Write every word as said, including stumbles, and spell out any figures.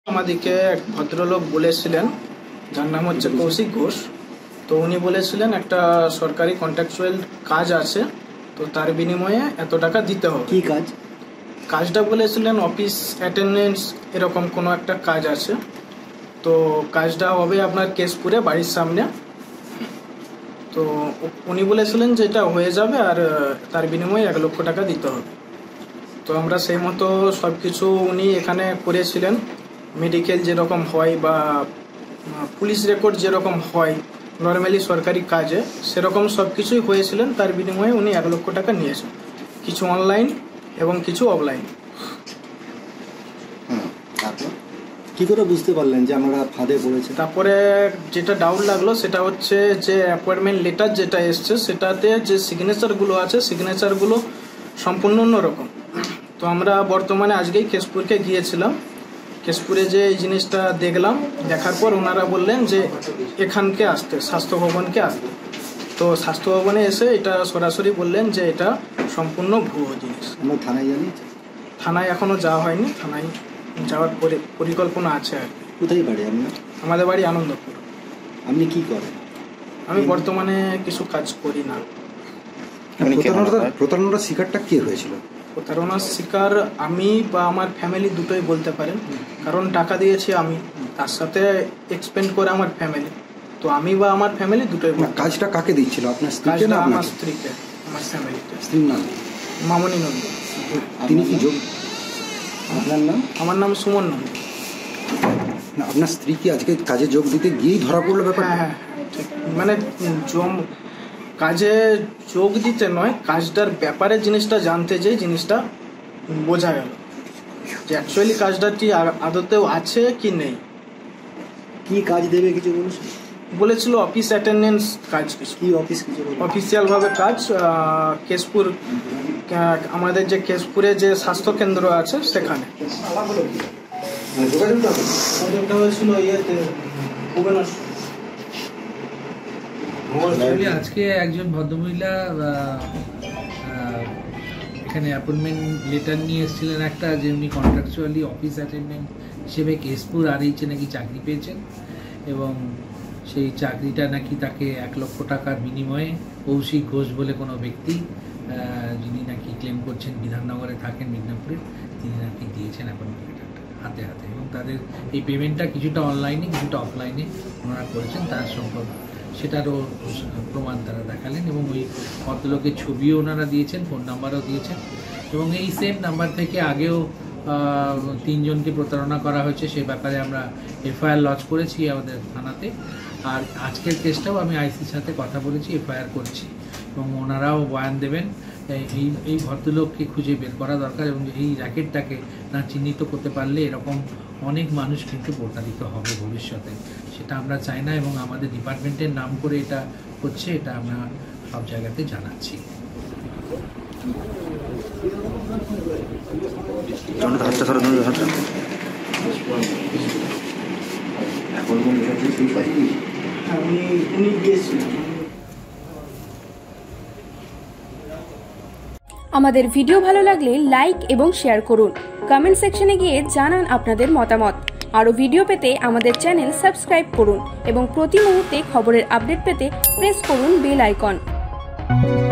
আমাদেরকে এক ভদ্রলোক বলেছিলেন, যার নাম হচ্ছে কৌশিক ঘোষ। তো উনি বলেছিলেন একটা সরকারি কন্ট্রাকচুয়াল কাজ আছে, তো তার বিনিময়ে এত টাকা দিতে হবে। কি কাজ? কাজটা বলেছিলেন অফিস অ্যাটেন্ডেন্স, এরকম কোনো একটা কাজ আছে। তো কাজটা হবে আপনার কেশপুরে, বাড়ির সামনে। তো উনি বলেছিলেন যে এটা হয়ে যাবে আর তার বিনিময়ে এক লক্ষ টাকা দিতে হবে। তো আমরা সেই মতো সব কিছু উনি এখানে করেছিলেন। মেডিকেল যেরকম হয় বা পুলিশ রেকর্ড যেরকম হয় নর্মালি সরকারি কাজে, সেরকম সব কিছুই হয়েছিলেন। তার বিনিময়ে উনি এক লক্ষ টাকা নিয়েছেন, কিছু অনলাইন এবং কিছু অফলাইন। কি করে বুঝতে পারলেন যে আমরা ফাঁদে পড়েছি? তারপরে যেটা ডাউট লাগলো সেটা হচ্ছে যে অ্যাপয়েন্টমেন্ট লেটার যেটা এসছে সেটাতে যে সিগনেচারগুলো আছে সিগনেচারগুলো সম্পূর্ণ অন্যরকম। তো আমরা বর্তমানে আজকেই কেশপুরকে গিয়েছিলাম। কেশপুরে যে এই জিনিসটা দেখলাম, দেখার পর ওনারা বললেন যে এখানকে আসতে, স্বাস্থ্য ভবনকে আসতে। তো স্বাস্থ্য ভবনে এসে এটা সরাসরি বললেন যে এটা সম্পূর্ণ ভুয়ো জিনিস। আমরা থানায় জানিয়েছি? থানায় এখনো যাওয়া হয়নি, থানায় যাওয়ার পরে পরিকল্পনা আছে আর কি। কোথায় বাড়ি আপনার? আমাদের বাড়ি আনন্দপুর। আপনি কি করেন? আমি বর্তমানে কিছু কাজ করি না। প্রতারণার শিকারটা কে হয়েছিল? প্রতারণার শিকার আমি বা আমার ফ্যামিলি দুটোই বলতে পারেন, কারণ টাকা দিয়েছি আমি, তার সাথে এক্সপেন্ড করে আমার ফ্যামিলি। তো আমি বা আমার ফ্যামিলি দুটোই। কাজটা কাকে দিচ্ছিল? আপনার স্ত্রীকে না আমার স্ত্রীকে, আমার ফ্যামিলিতে। স্ত্রীর নাম? মামনি নন্দী। তিনি কি যোগ? আপনার নাম? আমার নাম সুমন নন্দী। না, আপনার স্ত্রী কি আজকে কাজে যোগ দিতে গিয়েই ধরা পড়লো ব্যাপার? হ্যাঁ হ্যাঁ ঠিক, মানে জম কাজে যোগ দিতে নয়, কাজটার ব্যাপারে জিনিসটা জানতে যেয়ে জিনিসটা বোঝা গেল যে অ্যাকচুয়ালি কাজটা কি আদতেও আছে কি নেই। কি কাজ দেবে কিছু বলেছিল? বলেছিল অফিস অ্যাটেন্ডেন্স কাজ। কিছু কি অফিস? কিছু অফিসিয়াল ভাবে কাজ। কেশপুর, আমাদের যে কেশপুরে যে স্বাস্থ্য কেন্দ্র আছে সেখানে হয়েছিল। ইয়েতে আজকে একজন ভদ্রমহিলা এখানে অ্যাপয়েন্টমেন্ট লেটার নিয়ে এসেছিলেন একটা, যে উনি কন্ট্রাকচুয়ালি অফিস অ্যাটেন্ডেন্ট হিসেবে কেশপুর আর এইচে নাকি চাকরি পেয়েছেন, এবং সেই চাকরিটা নাকি তাকে এক লক্ষ টাকার বিনিময়ে কৌশিক ঘোষ বলে কোনো ব্যক্তি, যিনি নাকি ক্লেম করছেন বিধাননগরে থাকেন, মিদনাপুরে, তিনি নাকি দিয়েছেন অ্যাপয়েন্টমেন্ট লেটারটা হাতে হাতে। এবং তাদের এই পেমেন্টটা কিছুটা অনলাইনে কিছুটা অফলাইনে ওনারা করেছেন, তার সম্ভব সেটারও প্রমাণ তারা দেখালেন। এবং ওই ভদ্রলোকের ছবিও ওনারা দিয়েছেন, ফোন নাম্বারও দিয়েছেন। এবং এই সেম নাম্বার থেকে আগেও তিনজনকে প্রতারণা করা হয়েছে, সে ব্যাপারে আমরা এফআইআর লজ করেছি আমাদের থানাতে। আর আজকের কেসটাও আমি আইসির সাথে কথা বলেছি, এফআইআর করছি, এবং ওনারাও বয়ান দেবেন। এই এই ভদ্রলোককে খুঁজে বের করা দরকার, এবং এই র্যাকেটটাকে না চিহ্নিত করতে পারলে এরকম অনেক মানুষ কিন্তু প্রতারিত হবে ভবিষ্যতে, সেটা আমরা চাই না। এবং আমাদের ডিপার্টমেন্টের নাম করে এটা হচ্ছে, এটা আমরা সব জায়গাতে জানাচ্ছি। আমাদের ভিডিও ভালো লাগলে লাইক এবং শেয়ার করুন। কমেন্ট সেকশনে গিয়ে জানান আপনাদের মতামত। আরও ভিডিও পেতে আমাদের চ্যানেল সাবস্ক্রাইব করুন এবং প্রতি মুহূর্তে খবরের আপডেট পেতে প্রেস করুন বেল আইকন।